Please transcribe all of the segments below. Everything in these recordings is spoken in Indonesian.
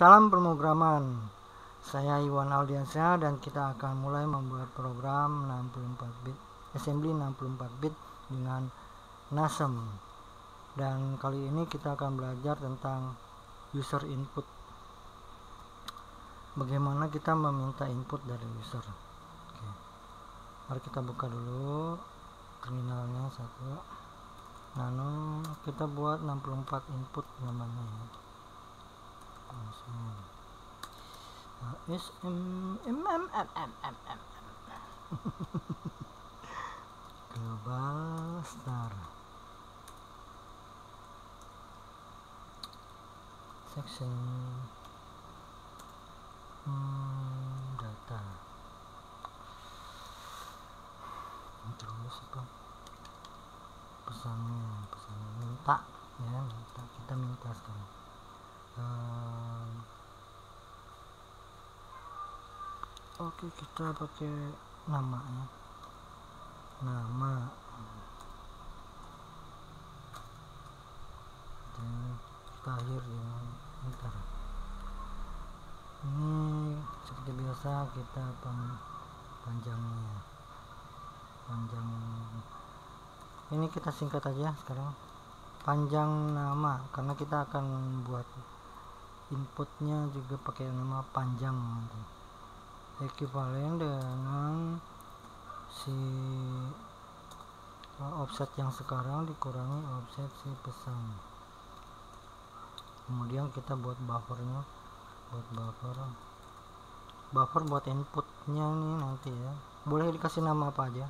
Salam pemrograman. Saya Iwan Aldiansyah dan kita akan mulai membuat program 64 bit assembly 64 bit dengan NASM. Dan kali ini kita akan belajar tentang user input. Bagaimana kita meminta input dari user. Oke. Mari kita buka dulu terminalnya satu. Nano kita buat 64 input namanya ya. Global star section data terus apa pesannya minta ya, kita minta sekarang. Oke, kita pakai nama ya, nama dan kita akhir dengan enter. Ini seperti biasa kita panjang ini kita singkat aja sekarang, panjang nama, karena kita akan buat inputnya juga pakai nama panjang nanti. Ekuivalen dengan si offset yang sekarang dikurangi offset si pesan. Kemudian kita buat buffernya, buffer buat inputnya nih nanti ya, boleh dikasih nama apa aja.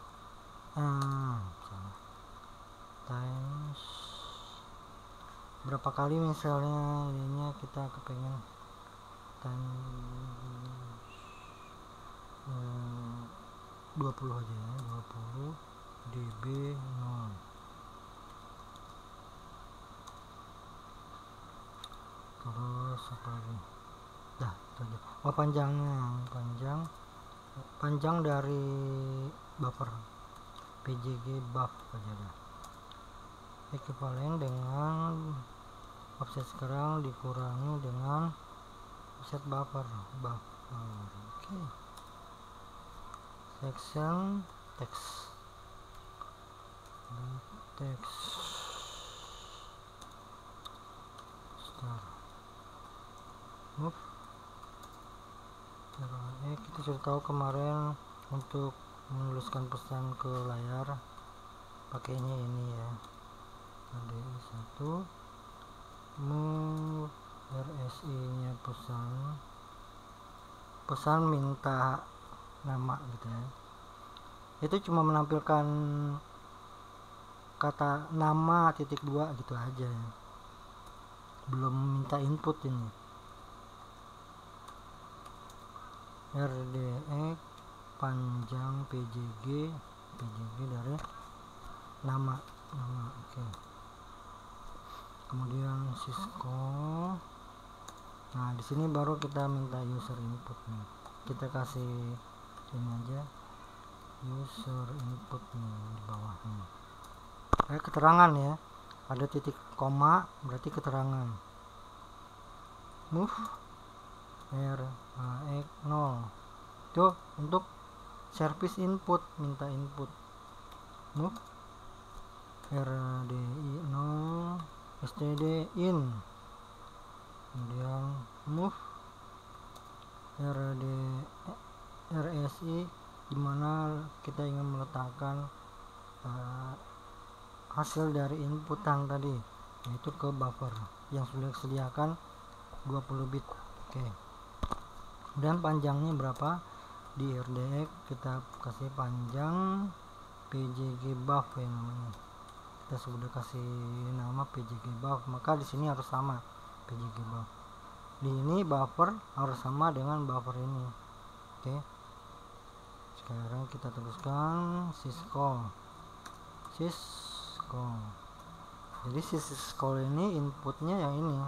Times berapa kali misalnya ininya kita kepengen times 20 aja ya, 20 db 0. Terus apa lagi, dah itu aja. Panjang dari buffer pjg buff aja dah. Ekuivalen dengan offset sekarang dikurangi dengan offset buffer. Oke. Section text star move. Kita sudah tahu kemarin untuk menuliskan pesan ke layar pakainya ini ya, ADI 1 move RSI nya pesan minta nama gitu ya. Itu cuma menampilkan kata nama .2 gitu aja ya, belum minta input ini. RDX panjang PJG dari nama. Oke. Kemudian Cisco. Nah, di sini baru kita minta user input nih. Kita kasih ini aja, user input nih di bawahnya. Keterangan ya. Ada titik koma berarti keterangan. Move RAX 0 itu untuk service input, minta input. Move RDI 0 std in. Kemudian move RSI dimana kita ingin meletakkan hasil dari inputan tadi, yaitu ke buffer yang sudah disediakan 20 bit. Oke. Dan panjangnya berapa? Di RDX kita kasih panjang PJG buff ya namanya. Kita sudah kasih nama PJG buff, maka di sini harus sama PJG buff. Di ini buffer harus sama dengan buffer ini. Oke. Sekarang kita teruskan Cisco. Jadi Cisco ini inputnya yang ini.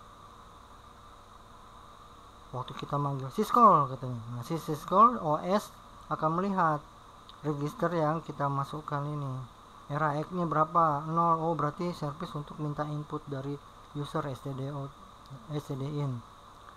Waktu kita manggil Cisco katanya, nah si Cisco OS akan melihat register yang kita masukkan ini. RAX nya berapa? 0. Oh, berarti service untuk minta input dari user std in.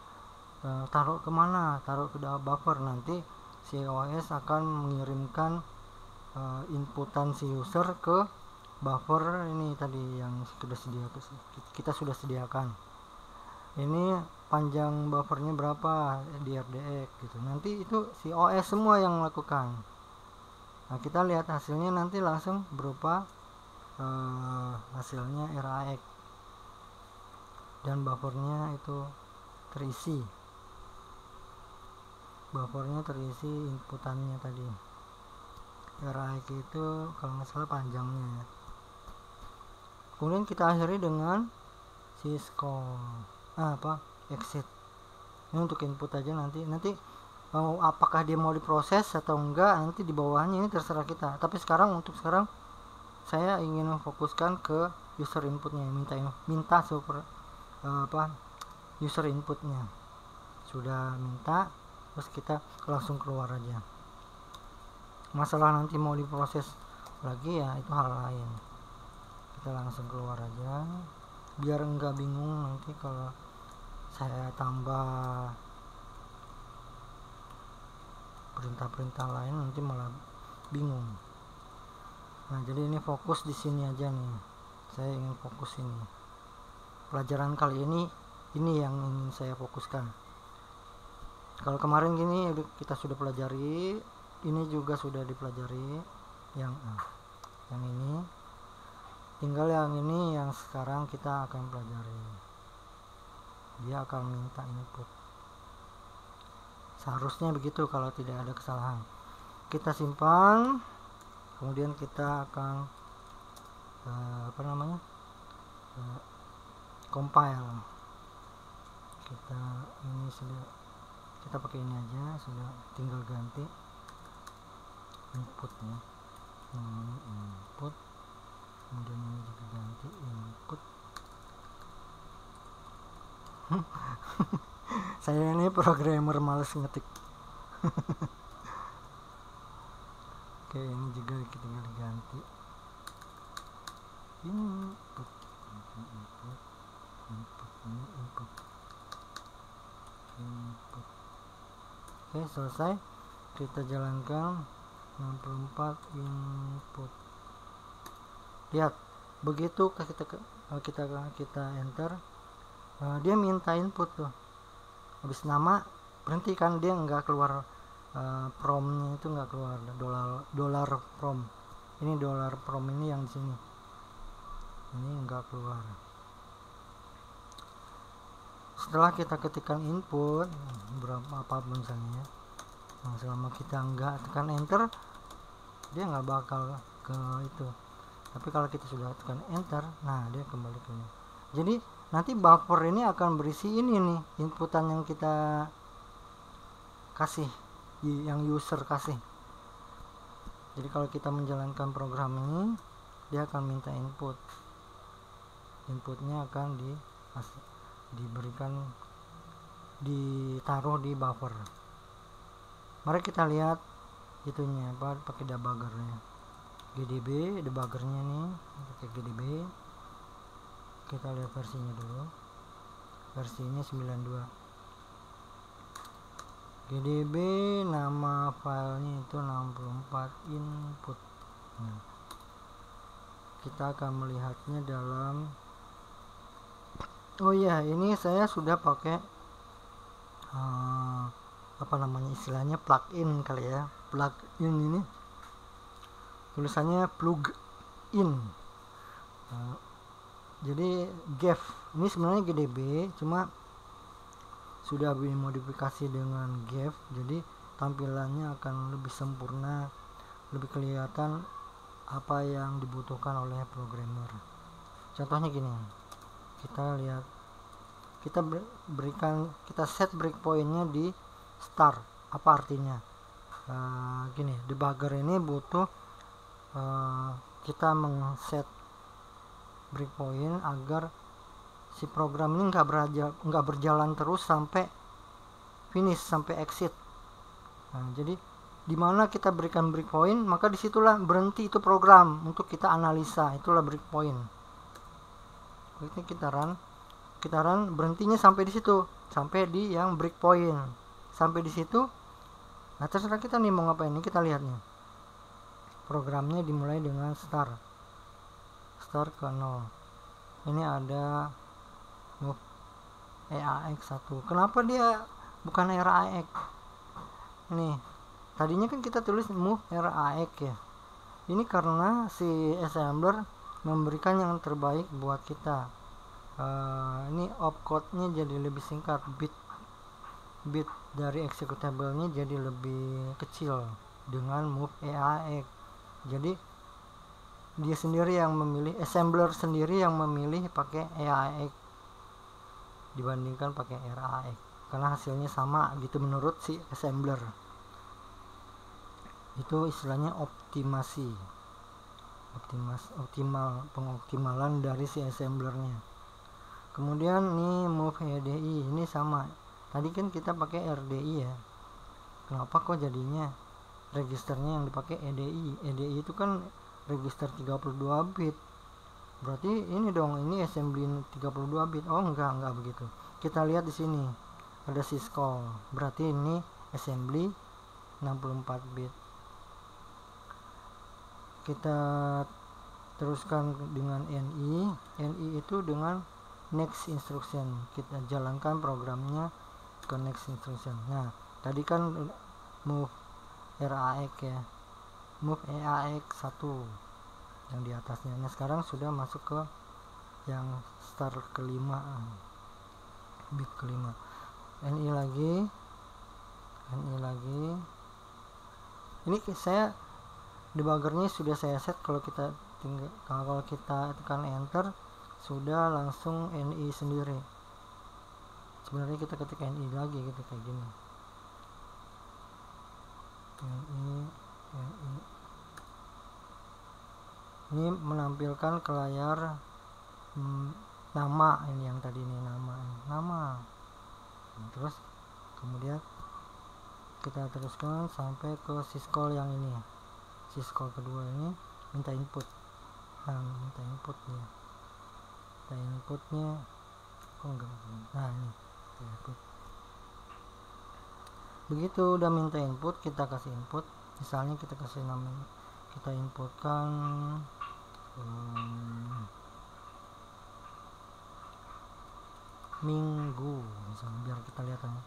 taruh kemana, taruh ke buffer. Nanti si OS akan mengirimkan inputan si user ke buffer ini tadi yang kita sudah sediakan. Ini panjang buffernya berapa di RDX gitu. Nanti itu si OS semua yang melakukan. Nah, kita lihat hasilnya nanti langsung berupa hasilnya RAX dan buffernya itu terisi. Buffernya terisi inputannya tadi. RAX itu kalau nggak salah panjangnya. Kemudian kita akhiri dengan syscall exit. Ini untuk input aja, nanti mau apakah dia mau diproses atau enggak, nanti di bawahnya ini terserah kita. Tapi untuk sekarang saya ingin memfokuskan ke user inputnya, minta user inputnya. Sudah minta, terus kita langsung keluar aja. Masalah nanti mau diproses lagi ya itu hal lain. Kita langsung keluar aja biar enggak bingung nanti kalau saya tambah perintah-perintah lain, nanti malah bingung. Nah, jadi ini fokus di sini aja nih. Saya ingin fokus ini. Pelajaran kali ini yang ingin saya fokuskan. Kalau kemarin gini kita sudah pelajari, ini juga sudah dipelajari yang ini. Tinggal yang ini yang sekarang kita akan pelajari. Dia akan minta input. Seharusnya begitu kalau tidak ada kesalahan. Kita simpan, kemudian kita akan compile. Kita pakai ini aja, sudah tinggal ganti inputnya. Ini input, kemudian ini juga ganti input. Saya ini programmer males ngetik. Oke, ini juga kita tinggal ganti input input. Oke, selesai. Kita jalankan 64 input. Lihat, begitu kita enter, dia minta input tuh. Habis nama berhenti kan, dia nggak keluar promnya, itu nggak keluar dollar prom. Ini dollar prom ini yang di sini. Ini nggak keluar. Setelah kita ketikkan input berapa apapun misalnya, nah, selama kita nggak tekan enter, dia nggak bakal ke itu. Tapi kalau kita sudah tekan enter, nah dia kembali ke ini. Jadi nanti buffer ini akan berisi ini nih, inputan yang kita kasih, yang user kasih. Jadi kalau kita menjalankan program ini, dia akan minta inputnya akan ditaruh di buffer. Mari kita lihat itunya pakai debuggernya. GDB debuggernya nih, pakai GDB. Kita lihat versinya dulu. Versinya 92. GDB nama filenya itu 64 input. Nah, kita akan melihatnya dalam ini saya sudah pakai istilahnya plugin kali ya. Plugin ini tulisannya plugin. Jadi GEF ini sebenarnya GDB, cuma sudah dimodifikasi dengan GEF, jadi tampilannya akan lebih sempurna, lebih kelihatan apa yang dibutuhkan oleh programmer. Contohnya gini, kita lihat, kita set breakpointnya di start. Apa artinya? Gini, debugger ini butuh kita mengset breakpoint agar si program ini nggak berjalan terus sampai finish, sampai exit. Nah, jadi dimana kita berikan breakpoint, maka disitulah berhenti itu program untuk kita analisa. Itulah breakpoint. Ini kita run. sekitaran berhentinya sampai di situ, sampai di yang breakpoint, sampai di situ. Nah terserah kita nih mau ngapain. Ini kita lihat nih, programnya dimulai dengan start ke 0. Ini ada move EAX 1. Kenapa dia bukan RAX? Nih tadinya kan kita tulis move RAX ya. Ini karena si assembler memberikan yang terbaik buat kita. Ini opcode-nya jadi lebih singkat, bit dari executable-nya jadi lebih kecil dengan move EAX. Jadi dia sendiri yang memilih, assembler sendiri yang memilih pakai EAX dibandingkan pakai RAX, karena hasilnya sama gitu menurut si assembler. Itu istilahnya pengoptimalan dari si assemblernya. Kemudian nih move EDI, ini sama. Tadi kan kita pakai RDI ya. Kenapa kok jadinya registernya yang dipakai EDI? EDI itu kan register 32 bit. Berarti ini dong, ini assembly 32 bit. Oh enggak begitu. Kita lihat di sini ada syscall. Berarti ini assembly 64 bit. Kita teruskan dengan NI itu dengan next instruction. Kita jalankan programnya ke next instruction. Nah tadi kan move RAX ya, move EAX 1 yang di atasnya. Nah sekarang sudah masuk ke yang start kelima, bit kelima. NI lagi. Ini saya debuggernya sudah saya set. Kalau kita tekan enter sudah langsung NI sendiri. Sebenarnya kita ketik NI lagi gitu, kayak gini. NI. Ini menampilkan ke layar nama. Ini yang tadi ini nama. Terus kemudian kita teruskan sampai ke syscall yang ini. Syscall kedua ini minta input. Minta inputnya kok enggak. Nah ini input. Begitu udah minta input, kita kasih input. Misalnya kita kasih nama, kita inputkan minggu misalnya, biar kita lihat ya.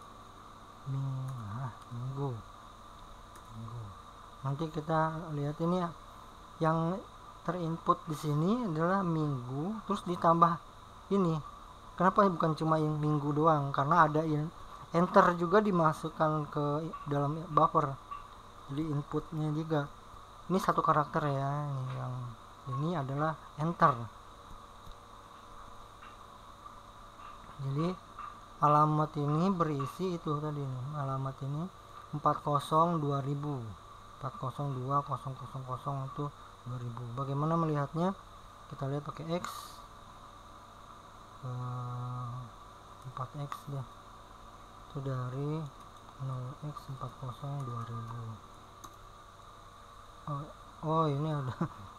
Minggu. Nanti kita lihat ini yang terinput di sini adalah minggu, terus ditambah ini. Kenapa bukan cuma yang minggu doang? Karena ada enter juga dimasukkan ke dalam buffer. Jadi inputnya juga. Ini satu karakter ya. Yang ini adalah enter. Jadi alamat ini berisi itu tadi nih. Alamat ini 402.000. 402.000 itu 2000. Bagaimana melihatnya? Kita lihat pakai X, 4X ya. Itu dari 0x 402.000. Oh ini ada.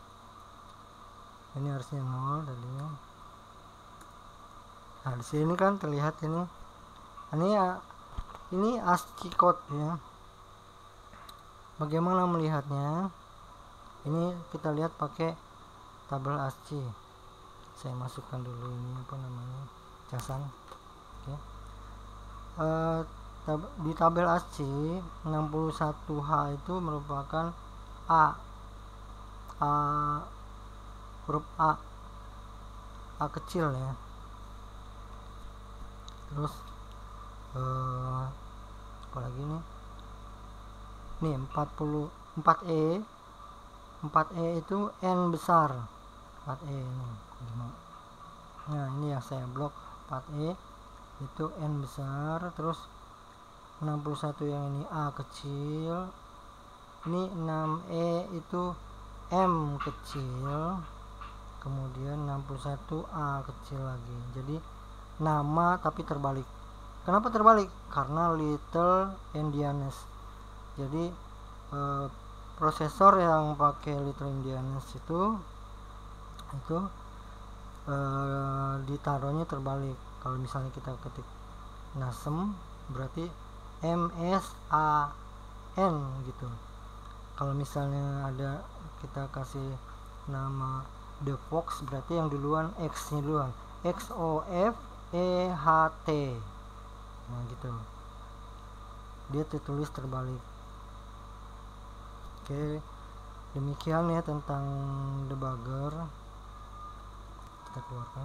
Ini harusnya 0 tadinya. Nah di sini kan terlihat ini. Ini ASCII code ya. Bagaimana melihatnya? Ini kita lihat pakai tabel ASCII. Saya masukkan dulu ini apa namanya, casan. Oke. Di tabel ASCII 61H itu merupakan huruf A kecil ya. Terus apalagi nih? Nih 4E itu N besar. 4E ini. Nah, ini yang saya blok 4E itu N besar, terus 61 yang ini A kecil. Ini 6E itu M kecil. Kemudian 61 A kecil lagi. Jadi nama tapi terbalik. Kenapa terbalik? Karena little endianness. Jadi prosesor yang pakai little endianness itu ditaruhnya terbalik. Kalau misalnya kita ketik nasem berarti MSAN gitu. Kalau misalnya ada kita kasih nama The Fox berarti yang duluan X nya duluan, XOFEHT. Nah gitu, dia tertulis terbalik. Oke, demikian ya tentang debugger. Kita keluarkan.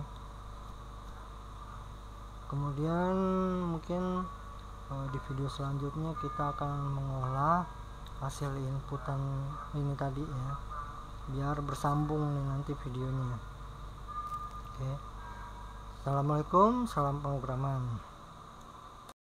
Kemudian mungkin di video selanjutnya kita akan mengolah hasil inputan ini tadi ya, biar bersambung nih nanti videonya. Oke, assalamualaikum, salam pemrograman.